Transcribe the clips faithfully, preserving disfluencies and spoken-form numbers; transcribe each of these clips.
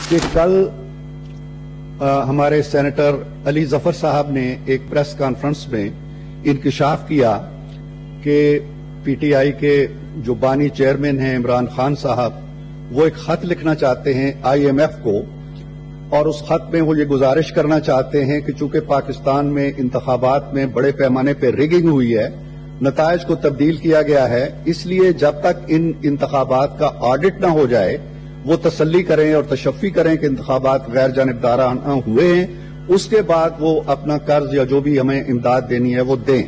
کہ کل آ, ہمارے سینیٹر علی ظفر صاحب نے ایک پریس کانفرنس میں انکشاف کیا کہ پی ٹی آئی کے جو بانی چیئرمین ہیں عمران خان صاحب وہ ایک خط لکھنا چاہتے ہیں آئی ایم ایف کو، اور اس خط میں وہ یہ گزارش کرنا چاہتے ہیں کہ چونکہ پاکستان میں انتخابات میں بڑے پیمانے پہ ریگنگ ہوئی ہے، نتائج کو تبدیل کیا گیا ہے، اس لیے جب تک ان انتخابات کا آڈٹ نہ ہو جائے وہ تسلی کریں اور تشفی کریں کہ انتخابات غیر جانبدارانہ ہوئے ہیں، اس کے بعد وہ اپنا قرض یا جو بھی ہمیں امداد دینی ہے وہ دیں۔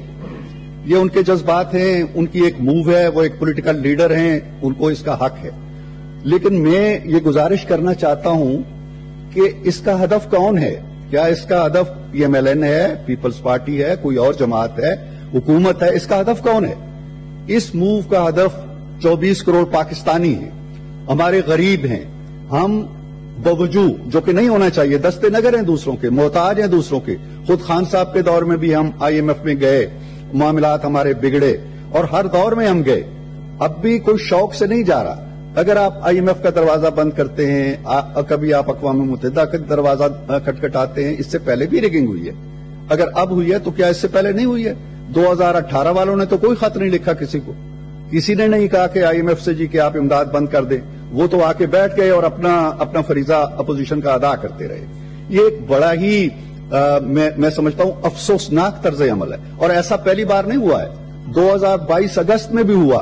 یہ ان کے جذبات ہیں، ان کی ایک موو ہے، وہ ایک پولیٹیکل لیڈر ہیں، ان کو اس کا حق ہے، لیکن میں یہ گزارش کرنا چاہتا ہوں کہ اس کا ہدف کون ہے؟ کیا اس کا ہدف پی ایم ایل این ہے، پیپلز پارٹی ہے، کوئی اور جماعت ہے، حکومت ہے؟ اس کا ہدف کون ہے؟ اس موو کا ہدف چوبیس کروڑ پاکستانی ہیں، ہمارے غریب ہیں، ہم باوجود جو کہ نہیں ہونا چاہیے، دستے نگر ہیں دوسروں کے، محتاج ہیں دوسروں کے۔ خود خان صاحب کے دور میں بھی ہم آئی ایم ایف میں گئے، معاملات ہمارے بگڑے، اور ہر دور میں ہم گئے، اب بھی کوئی شوق سے نہیں جا رہا۔ اگر آپ آئی ایم ایف کا دروازہ بند کرتے ہیں، کبھی آپ اقوام متحدہ کا دروازہ کھٹکھٹاتے ہیں، اس سے پہلے بھی ریگنگ ہوئی ہے، اگر اب ہوئی ہے تو کیا اس سے پہلے نہیں ہوئی ہے؟ دو ہزار اٹھارہ والوں نے تو کوئی خط نہیں لکھا کسی کو، کسی نے نہیں کہا کہ آئی ایم ایف سے جی کہ آپ امداد بند کر دیں، وہ تو آ کے بیٹھ گئے اور اپنا اپنا فریضہ اپوزیشن کا ادا کرتے رہے۔ یہ ایک بڑا ہی آ, میں, میں سمجھتا ہوں افسوسناک طرز عمل ہے، اور ایسا پہلی بار نہیں ہوا ہے، دو ہزار بائیس اگست میں بھی ہوا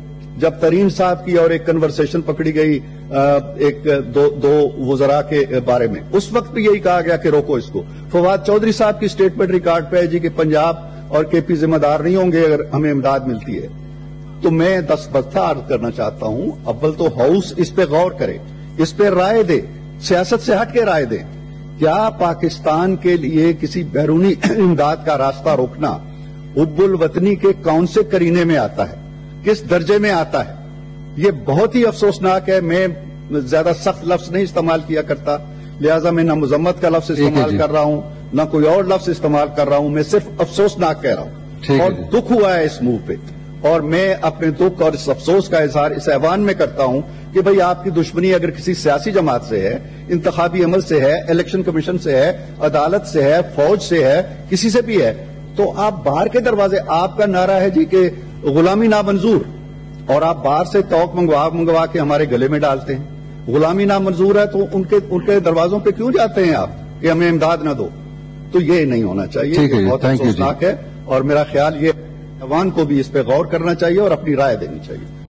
جب ترین صاحب کی اور ایک کنورسیشن پکڑی گئی آ, ایک دو, دو وزراء کے بارے میں، اس وقت بھی یہی کہا گیا کہ روکو اس کو۔ فواد چودھری صاحب کی سٹیٹمنٹ ریکارڈ پہ ہے جی کہ پنجاب اور کے پی ذمہ دار نہیں ہوں گے اگر ہمیں امداد ملتی ہے۔ تو میں دستبردار عرض کرنا چاہتا ہوں، اول تو ہاؤس اس پہ غور کرے، اس پہ رائے دے، سیاست سے ہٹ کے رائے دے۔ کیا پاکستان کے لیے کسی بیرونی امداد کا راستہ روکنا حب الوطنی کے کون سے کرینے میں آتا ہے، کس درجے میں آتا ہے؟ یہ بہت ہی افسوسناک ہے۔ میں زیادہ سخت لفظ نہیں استعمال کیا کرتا، لہذا میں نہ مذمت کا لفظ استعمال کر رہا ہوں نہ کوئی اور لفظ استعمال کر رہا ہوں، میں صرف افسوسناک کہہ رہا ہوں، اور دکھ ہوا ہے اس موو پہ، اور میں اپنے دکھ اور اس افسوس کا اظہار اس ایوان میں کرتا ہوں کہ بھئی آپ کی دشمنی اگر کسی سیاسی جماعت سے ہے، انتخابی عمل سے ہے، الیکشن کمیشن سے ہے، عدالت سے ہے، فوج سے ہے، کسی سے بھی ہے، تو آپ باہر کے دروازے، آپ کا نعرہ ہے جی کہ غلامی نامنظور، اور آپ باہر سے توق منگوا منگوا کے ہمارے گلے میں ڈالتے ہیں۔ غلامی نامنظور ہے تو ان کے ان کے دروازوں پہ کیوں جاتے ہیں آپ کہ ہمیں امداد نہ دو؟ تو یہ نہیں ہونا چاہیے، یہ بہت افسوسناک ہے، اور میرا خیال یہ ایوان کو بھی اس پہ غور کرنا چاہیے اور اپنی رائے دینی چاہیے۔